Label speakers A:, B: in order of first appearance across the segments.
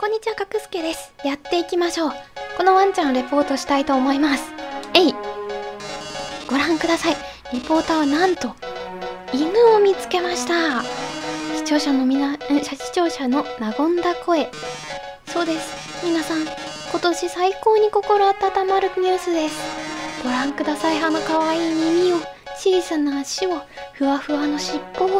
A: こんにちは、かくすけです。やっていきましょう。このワンちゃんをレポートしたいと思います。ご覧ください。リポーターはなんと犬を見つけました。視聴者の和んだ声。そうです、皆さん、今年最高に心温まるニュースです。ご覧ください。かわいい耳を、小さな足を、ふわふわの尻尾を。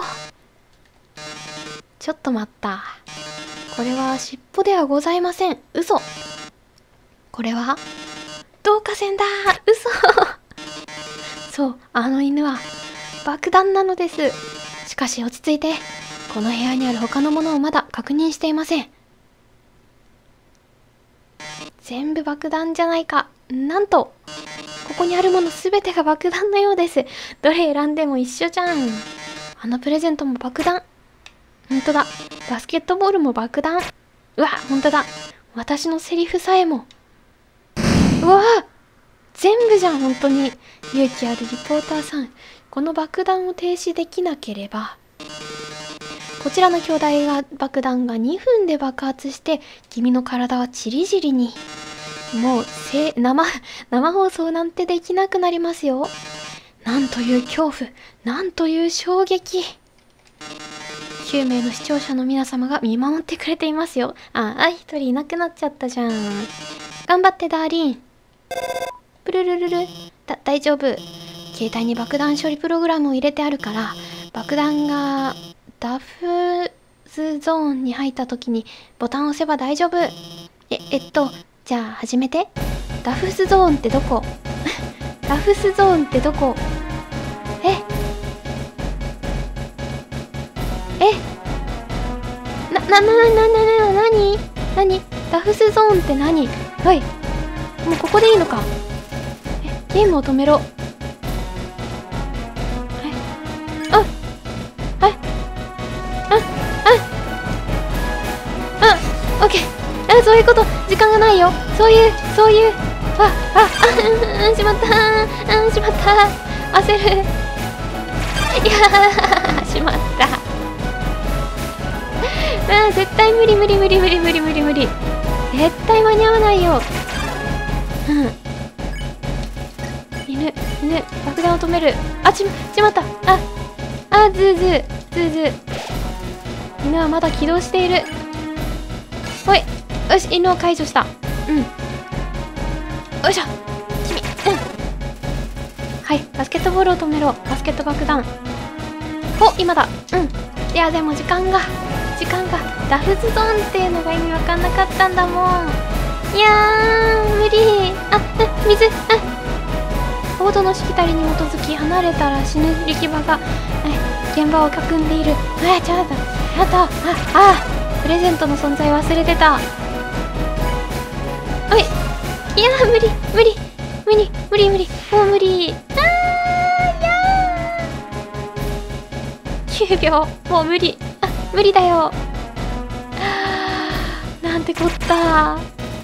A: ちょっと待った。これは尻尾ではございません。嘘。これは導火線だ。嘘。そう、あの犬は爆弾なのです。しかし落ち着いて。この部屋にある他のものをまだ確認していません。全部爆弾じゃないか。なんとここにあるものすべてが爆弾のようです。どれ選んでも一緒じゃん。あのプレゼントも爆弾。ほんとだ。バスケットボールも爆弾。うわ、ほんとだ。私のセリフさえも。うわぁ、全部じゃん、ほんとに。勇気あるリポーターさん。この爆弾を停止できなければ、こちらの巨大爆弾が2分で爆発して、君の体はチリジリに。もう生放送なんてできなくなりますよ。なんという恐怖、なんという衝撃。9名の視聴者の皆様が見守ってくれていますよ。一人いなくなっちゃったじゃん。頑張ってダーリン。プルルルル。大丈夫。携帯に爆弾処理プログラムを入れてあるから、爆弾がダフズゾーンに入った時にボタンを押せば大丈夫。じゃあ始めて。ダフスゾーンってどこ？ダフスゾーンってどこ？何ダフスゾーンって何？はい。もうここでいいのか？ゲームを止めろ。オッケー。そういうこと。時間がないよ。そういう。しまった。焦る。しまった。絶対無理。絶対間に合わないよ。犬、爆弾を止める。しまった。ズー。犬はまだ起動している。ほい。よし、犬を解除した。よいしょ。はい、バスケットボールを止めろ。バスケット爆弾。今だ。いや、でも時間が。ダフズゾーンっていうのが意味わかんなかったんだもん。いやー、無理。水。コードのしきたりに基づき離れたら死ぬ力場が、現場を囲んでいる。ちょっと。プレゼントの存在忘れてた。いやー、無理。もう無理。9秒。もう無理。無理だよ。なんてこった。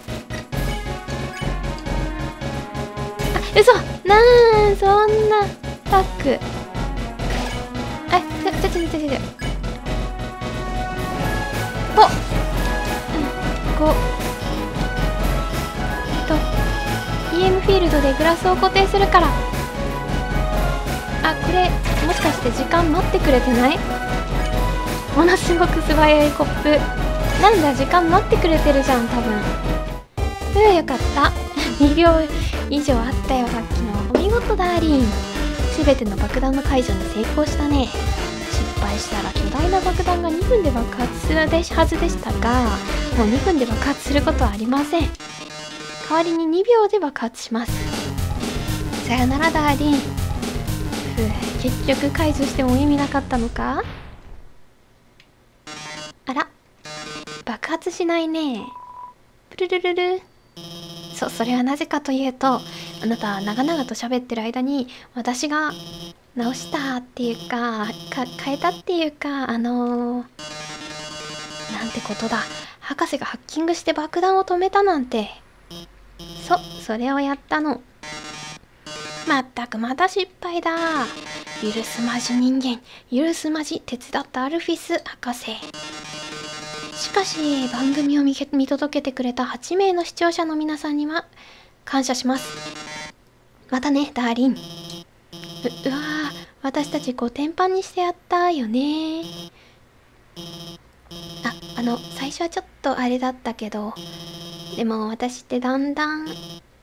A: 嘘。そんなタック。EM フィールドでグラスを固定するから。これもしかして時間待ってくれてない？ものすごく素早いコップ。なんだ、時間待ってくれてるじゃん、多分。よかった。2秒以上あったよ、さっきの。お見事ダーリン。すべての爆弾の解除に成功したね。失敗したら巨大な爆弾が2分で爆発するはずでしたが、もう2分で爆発することはありません。代わりに2秒で爆発します。さよならダーリン。結局解除しても意味なかったのか？爆発しないね。プルルルル。それはなぜかというと、あなた長々と喋ってる間に私が直したっていうか、変えたっていうか、なんてことだ。博士がハッキングして爆弾を止めたなんて。それをやったの。まったくまた失敗だ。許すまじ人間、許すまじ手伝ったアルフィス博士。 しかし番組を見届けてくれた8名の視聴者の皆さんには感謝します。またねダーリン。うわー、私たちコテンパンにしてやったよね。最初はちょっとあれだったけど、でも私ってだんだん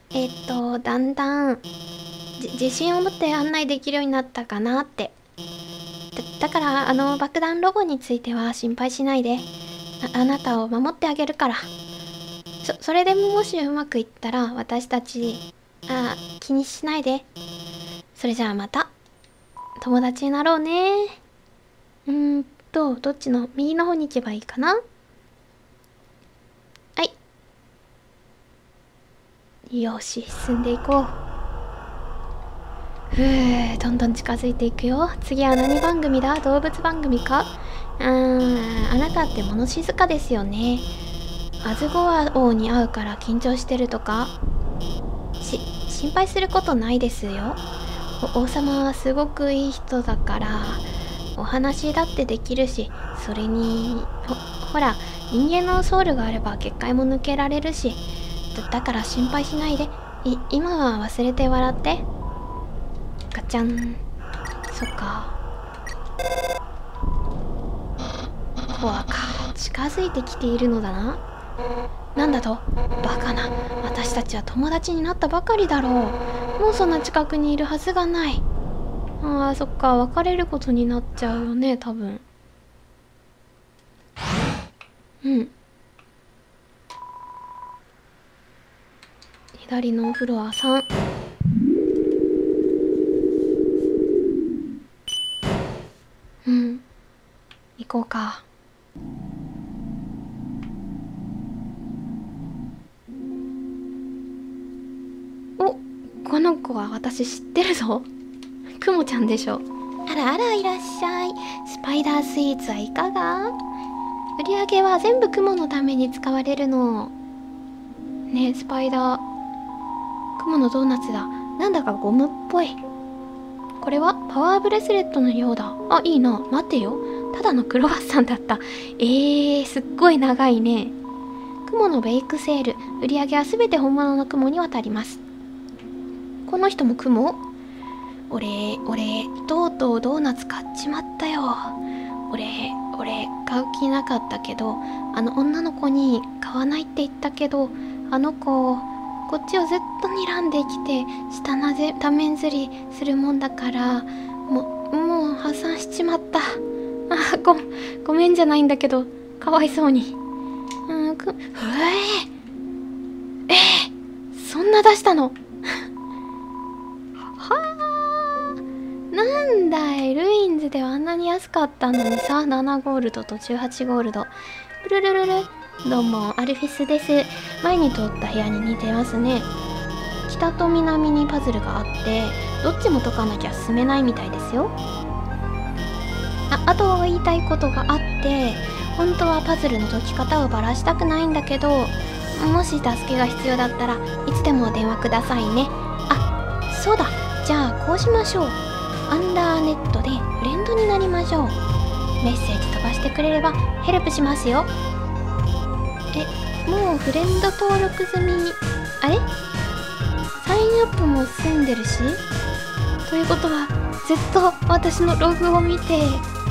A: 自信を持って案内できるようになったかなって。だから爆弾ロボについては心配しないで。あなたを守ってあげるから。それでもしうまくいったら私たち気にしないで。それじゃあまた友達になろうね。どっちの右の方に行けばいいかな。はい、よし進んでいこう。どんどん近づいていくよ。次は何番組だ？動物番組か？あなたって物静かですよね。アズゴア王に会うから緊張してるとか？心配することないですよ。王様はすごくいい人だからお話だってできるし、それにほら人間のソウルがあれば結界も抜けられるし、だから心配しないで。今は忘れて笑って。ガチャン。そっか。コアか。近づいてきているのだな。なんだと？バカな。私たちは友達になったばかりだろう。もうそんな近くにいるはずがない。そっか。別れることになっちゃうよね、多分。左のフロア3。行こうか。この子は私知ってるぞ。クモちゃんでしょ。あらあら、いらっしゃい。スパイダースイーツはいかが？売り上げは全部クモのために使われるの。ね、スパイダー。クモのドーナツだ。なんだかゴムっぽい。これはパワーブレスレットのようだ。いいな。待てよ。ただのクロワッサンだった。すっごい長いね。クモのベイクセール。売り上げはすべて本物のクモに渡ります。この人もクモ？俺、とうとうドーナツ買っちまったよ。俺、買う気なかったけど、女の子に買わないって言ったけど、あの子、こっちをずっと睨んできて、多面釣りするもんだから、もう破産しちまった。ごめんじゃないんだけど、かわいそうに。そんな出したの？なんだい、ルインズではあんなに安かったのにさ。7ゴールドと18ゴールド。プルルルル。どうも、アルフィスです。前に通った部屋に似てますね。北と南にパズルがあって、どっちも解かなきゃ進めないみたいですよ。あと言いたいことがあって、本当はパズルの解き方をばらしたくないんだけど、もし助けが必要だったらいつでも電話くださいね。そうだ。じゃあこうしましょう。アンダーネットでフレンドになりましょう。メッセージ飛ばしてくれればヘルプしますよ。もうフレンド登録済み。あれ？サインアップも済んでるし、ということはずっと私のログを見て、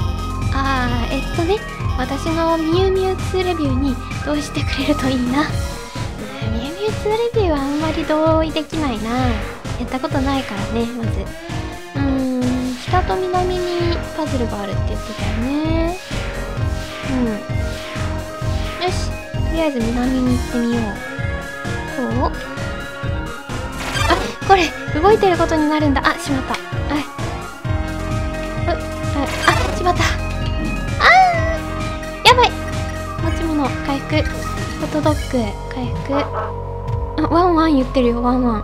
A: 私のミュウミュウ2レビューに同意してくれるといいな。ミュウミュウ2レビューはあんまり同意できないな。やったことないからね。まず北と南にパズルがあるって言ってたよね。よし、とりあえず南に行ってみよう。これ動いてることになるんだ。しまった。しまった。やばい。持ち物回復。ホットドッグ回復。ワンワン言ってるよ。ワンワン。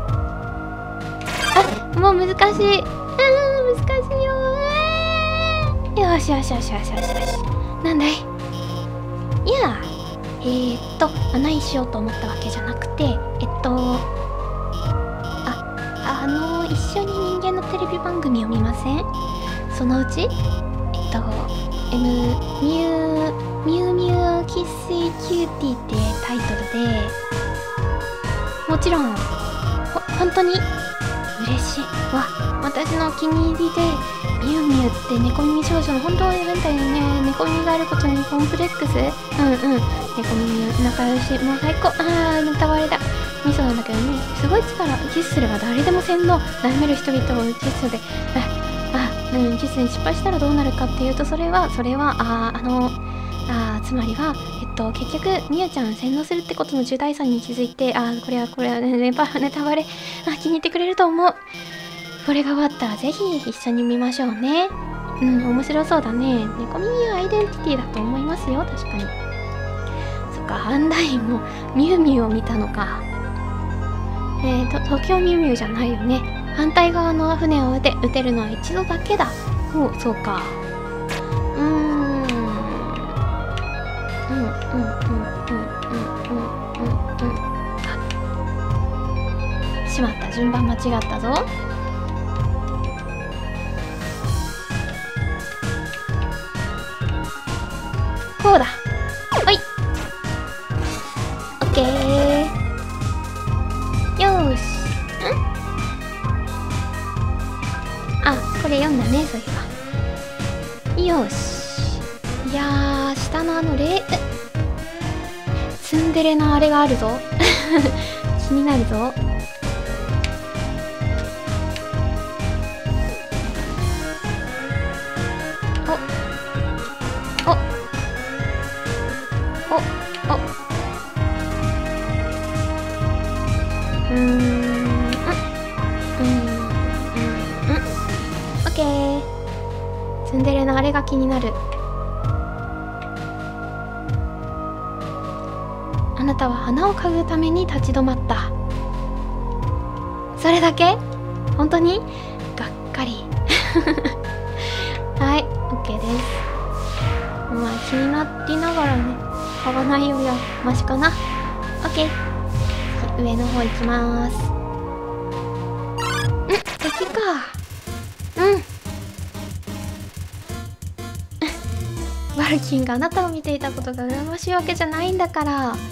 A: もう難しい。難しいよ。よし。なんだい？いや、何しようと思ったわけじゃなくて、一緒に人間のテレビ番組を見ません？そのうちミュウミュウミュウキスイキューティーってタイトルで、もちろん本当に嬉しいわ。私のお気に入りで、ミュウミュウって猫耳少女の本当に変態にね、猫耳があることにコンプレックス、猫耳仲良し、もう最高。ネタバレだ。ミソなんだけどね、すごい力、キスすれば誰でも洗脳、悩める人々をキスで、キスに失敗したらどうなるかっていうと、それはつまりは、結局、みゆちゃん洗脳するってことの重大さに気づいて、これはね、ネタバレ、気に入ってくれると思う。これが終わったらぜひ一緒に見ましょうね。面白そうだね。猫耳はアイデンティティだと思いますよ、確かに。そっか、ハンダインもミュウミュウを見たのか。東京ミュウミュウじゃないよね。反対側の船を撃てるのは一度だけだ。そうか。しまった、順番間違ったぞ。こうだ。おい。オッケー。よーし。これ読んだね、そういえば。よし。いやー、下のツンデレなあれがあるぞ。気になるぞ。オッケー。ツンデレのあれが気になる。あなたは花を嗅ぐために立ち止まった。それだけ？本当に？がっかり。はい、OK です。まあ気になりながらね、買わないよりはマシかな。OK。上の方行きまーす。敵か。バルキンがあなたを見ていたことが羨ましいわけじゃないんだから。どっ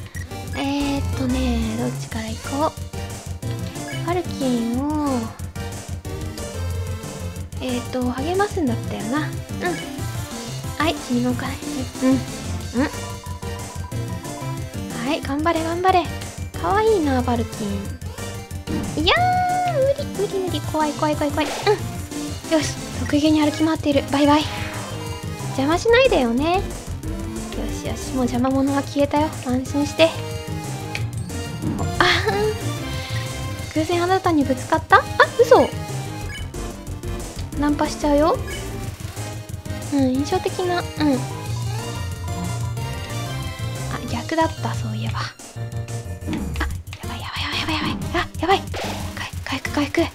A: ちから行こう。バルキンを励ますんだったよな。はい、君もかい。はい、頑張れ頑張れ。かわいいな、バルキン。いやー、無理。怖い。よし、得意げに歩き回っている。バイバイ。邪魔しないでよね。よし、もう邪魔者は消えたよ。安心して。偶然あなたにぶつかった？嘘。ナンパしちゃうよ。印象的な。逆だった、そういえば。やばい。回復。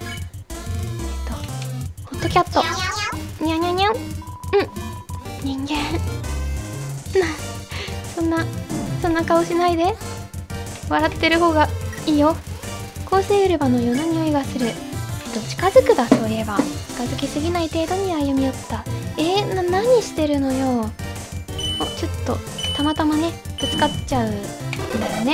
A: ホットキャット。にゃん。人間。そんな顔しないで。笑ってる方がいいよ。香水売り場のような匂いがする。近づくだ、そういえば。近づきすぎない程度に歩み寄った。何してるのよ。ちょっと、たまたまね、ぶつかっちゃうんだよね。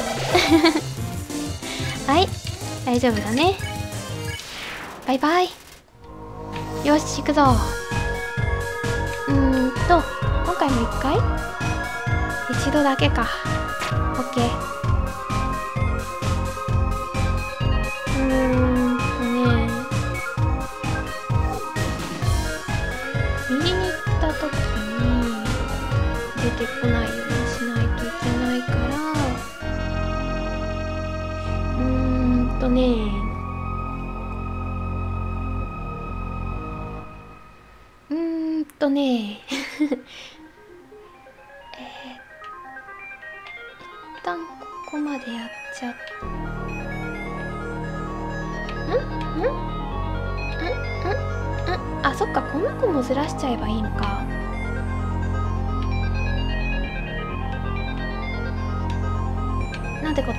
A: はい、大丈夫だね。バイバイ。よし、行くぞ。今回も1回？一度だけか。オッケー。右に行った時に出てこないようにしないといけないから、一旦ここまでやっちゃっそっか、この子もずらしちゃえばいいのか。なんてこった。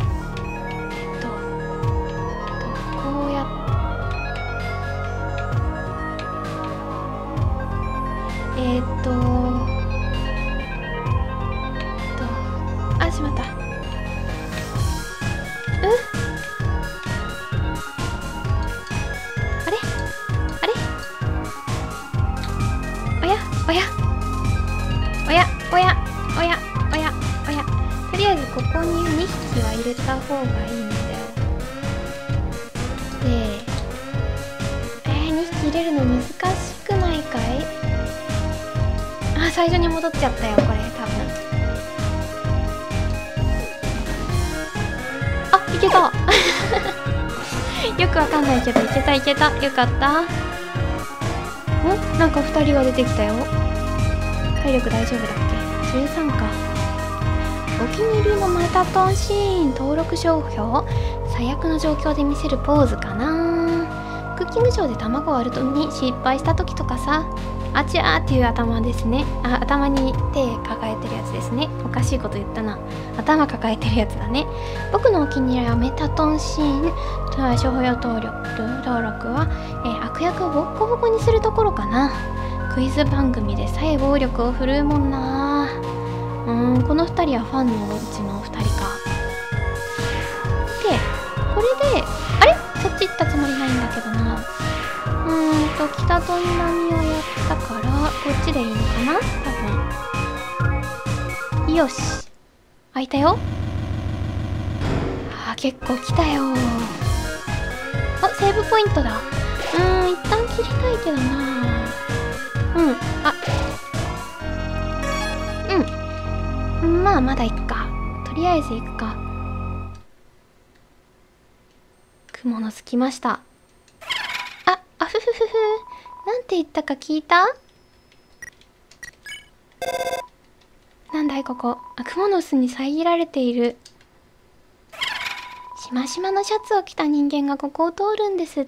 A: こうやっれた方がいいんだよ。で2匹入れるの難しくないかい？あ、最初に戻っちゃったよこれ多分。あ、いけたよくわかんないけどいけたいけた。よかった。ん？なんか2人が出てきたよ。体力大丈夫だっけ？13か。お気に入りのマタトンシーン登録商標。最悪の状況で見せるポーズかな。クッキングショーで卵を割るとに失敗した時とかさ。あちゃーっていう頭ですね。あ、頭に手抱えてるやつですね。おかしいこと言ったな。頭抱えてるやつだね。僕のお気に入りはメタトンシーン商標登録は、悪役をボッコボコにするところかな。クイズ番組でさえ暴力を振るうもんな。この2人はファンのうちの2人か。でこれであれそっち行ったつもりないんだけどな。北と南をやったからこっちでいいのかな多分。よし開いたよ。結構来たよ。あ、セーブポイントだ。一旦切りたいけどな。まあまだ行くか。とりあえず行くか。雲の巣来ました。あふふふふ。なんて言ったか聞いた？なんだいここ。雲の巣に遮られている。しましまのシャツを着た人間がここを通るんですって。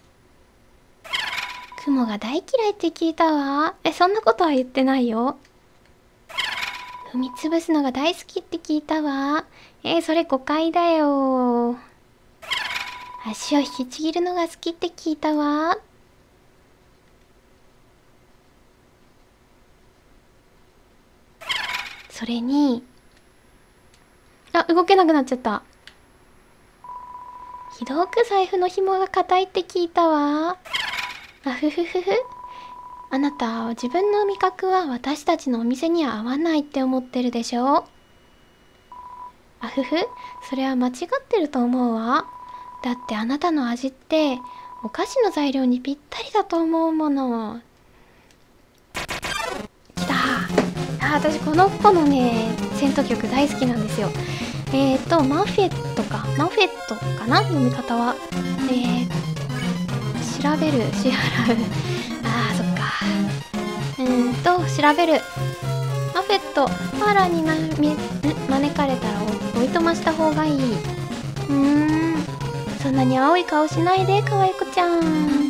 A: 雲が大嫌いって聞いたわ。そんなことは言ってないよ。踏みつぶすのが大好きって聞いたわ。それ誤解だよ。足を引きちぎるのが好きって聞いたわ。それに動けなくなっちゃった。ひどく財布の紐が硬いって聞いたわ。あふふふふ。あなた自分の味覚は私たちのお店には合わないって思ってるでしょ。あふふ。それは間違ってると思うわ。だってあなたの味ってお菓子の材料にぴったりだと思うもの。きた。私この子のね戦闘曲大好きなんですよ。マフェットかな読み方は。調べる支払うそっか。調べる。マフェットパーラーに招かれたらおいとました方がいい。そんなに青い顔しないで可愛い子ちゃん。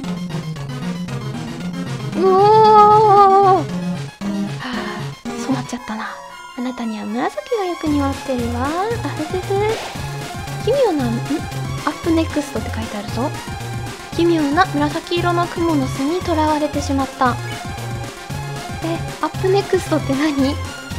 A: 染まっちゃったな。あなたには紫がよく似合ってるわ。あふふふ。奇妙なアップネクストって書いてあるぞ。奇妙な紫色の雲の巣にとらわれてしまった。アップネクストって何？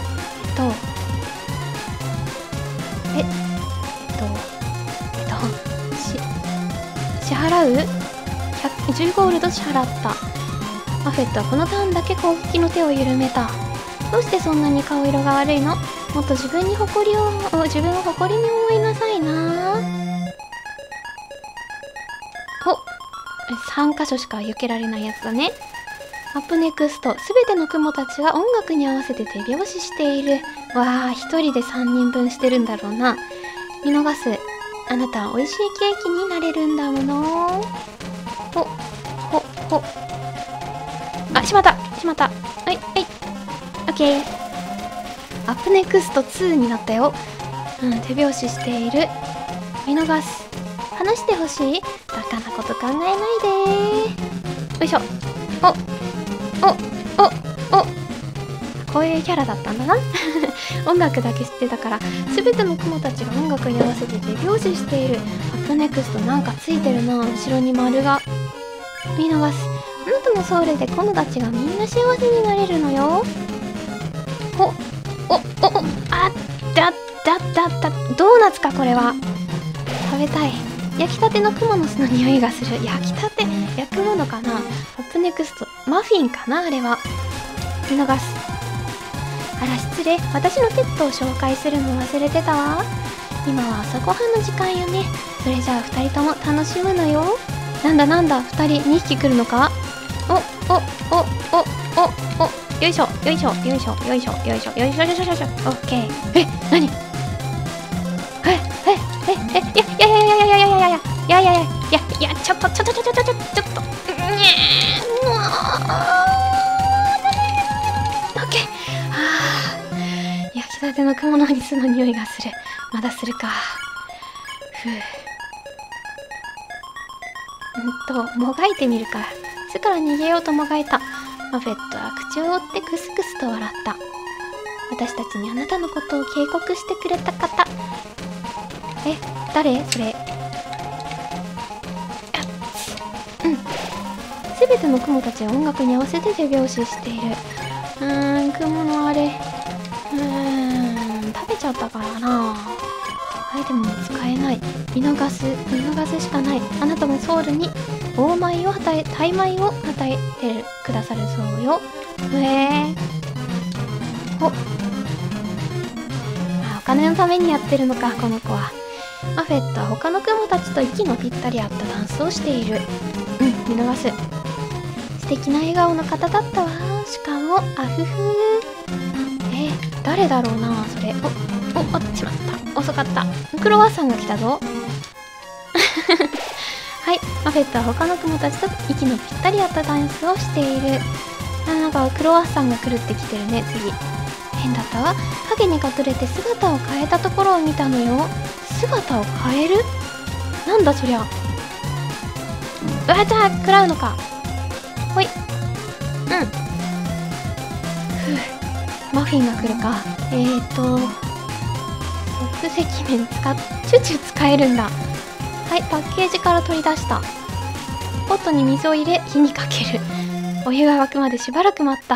A: 支払う？10ゴールド支払った。マフェットはこのターンだけ攻撃の手を緩めた。どうしてそんなに顔色が悪いの？もっと自分を誇りに思いなさいな。3箇所しか避けられないやつだね。アップネクスト。すべての雲たちが音楽に合わせて手拍子している。わあ、一人で3人分してるんだろうな。見逃す。あなたは美味しいケーキになれるんだもの。しまった。オッケー。アップネクスト2になったよ。手拍子している。見逃す。話してほしい？バカなこと考えないで。よいしょ。こういうキャラだったんだな。音楽だけ知ってたから。すべての雲たちが音楽に合わせて手拍子している。アップネクストなんかついてるな。後ろに丸が。見逃す。あなたのソウルで雲たちがみんな幸せになれるのよ。ドーナツかこれは。食べたい。焼きたてのクモの巣の匂いがする。焼きたて焼くものかな。アップネクストマフィンかなあれは。見逃す。あら失礼。私のペットを紹介するの忘れてたわ。 今は朝ごはんの時間よね。それじゃあ2人とも楽しむのよ。なんだなんだ、2人2匹来るのか。およいしょよいしょよいしょよいしょよいしょよいしょよいしょよいしょ。オッケー。何？いやちょっとオッケー。焼きたての雲の水の匂いがする。まだするか。もがいてみるか。巣から逃げようともがいた。マフェットは口を折ってクスクスと笑った。私たちにあなたのことを警告してくれた方。誰それ。すべての雲たちは音楽に合わせて手拍子している。雲のあれ。食べちゃったからな。アイテムも使えない。見逃すしかない。あなたもソウルにタイ米を与えてくださるそうよ。お金のためにやってるのか、この子は。マフェットは他の雲たちと息のぴったり合ったダンスをしている。見逃す。素敵な笑顔の方だったわ。しかもアフフ。誰だろうな、それ。しまった。遅かった。クロワッサンが来たぞ。はい、マフェットは他の雲たちと息のぴったり合ったダンスをしている。なんかクロワッサンが来るって来てるね、次。変だったわ。影に隠れて姿を変えたところを見たのよ。姿を変える？なんだそりゃ。じゃあ食らうのか。ほい。マフィンが来るか。即席麺チュチュ使えるんだ。はい、パッケージから取り出した。ポットに水を入れ火にかける。お湯が沸くまでしばらく待った。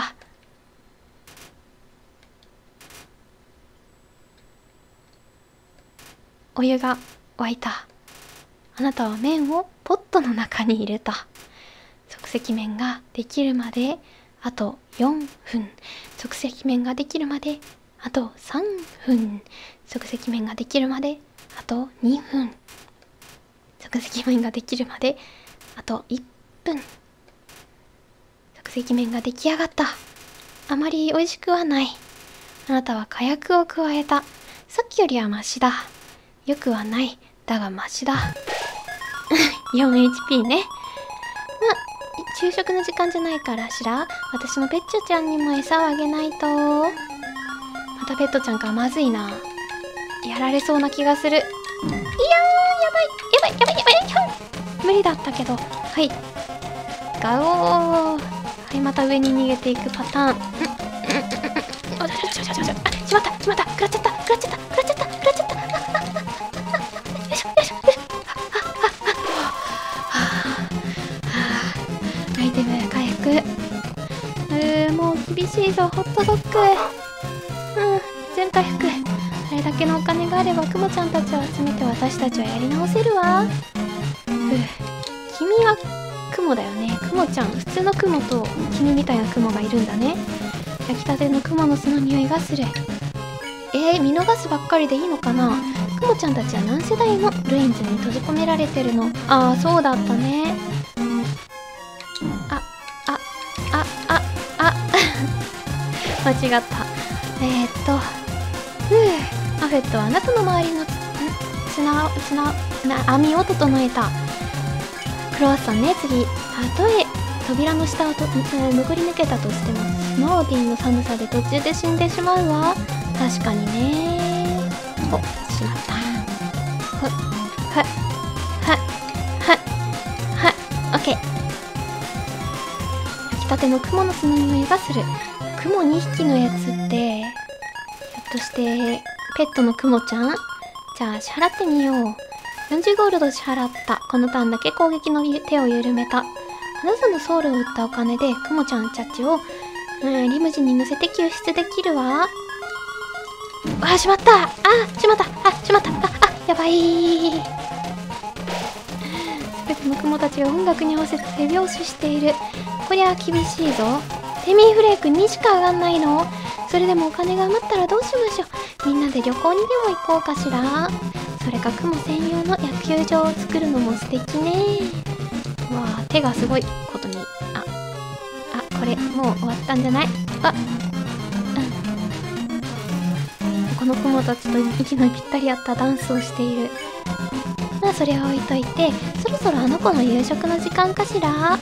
A: お湯が沸いた。あなたは麺をポットの中に入れた。即席麺ができるまであと4分。即席麺ができるまであと3分。即席麺ができるまであと2分。即席麺ができるまであと1分。即席麺が出来上がった。あまり美味しくはない。あなたは火薬を加えた。さっきよりはマシだ。よくはない。だがマシだ。4HP ね。昼食の時間じゃないからしら。私のペッチョちゃんにも餌をあげないと。またペットちゃんか。まずいな。やられそうな気がする。いやー、やばい。無理だったけど。はい。ガオー。はい、また上に逃げていくパターン。しまった。食らっちゃった。アイテム回復。もう厳しいぞ。ホットドッグ。全回復。あれだけのお金があればクモちゃんたちを集めて私たちはやり直せるわ。君はクモだよね。クモちゃん。普通のクモと君みたいなクモがいるんだね。焼きたてのクモの巣の匂いがする。見逃すばっかりでいいのかな。クモちゃんたちは何世代もルインズに閉じ込められてるの。ああ、そうだったね。間違った。マフェットはあなたの周りの網を整えた。クロワッサンね、次。たとえ扉の下を潜り抜けたとしても、スノーディーの寒さで途中で死んでしまうわ。確かにね。しまった。オッケー。焼きたてのクモの巣の匂いがする。クモ2匹のやつって、ひょっとしてペットのクモちゃん？じゃあ支払ってみよう。40ゴールド支払った。このターンだけ攻撃の手を緩めた。あなたのソウルを売ったお金でクモちゃんたちを、リムジンに乗せて救出できるわ。しまった。やばい。すべてのクモたちが音楽に合わせて手拍子している。こりゃ厳しいぞ。テミーフレーク2しか上がんないの？それでもお金が余ったらどうしましょう。みんなで旅行にでも行こうかしら。 それか雲専用の野球場を作るのも素敵ね。うわあ、手がすごいことに。これもう終わったんじゃない？この雲たちと息のぴったり合ったダンスをしている。まあそれは置いといて、そろそろあの子の夕食の時間かしら。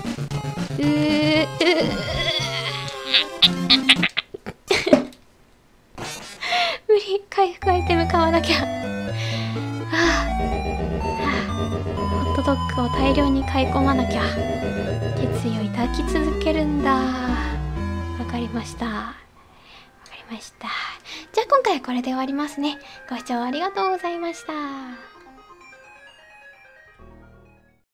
A: 無理、回復アイテム買わなきゃ。ホットドッグを大量に買い込まなきゃ。決意を抱き続けるんだ。わかりました。じゃあ今回はこれで終わりますね。ご視聴ありがとうございました。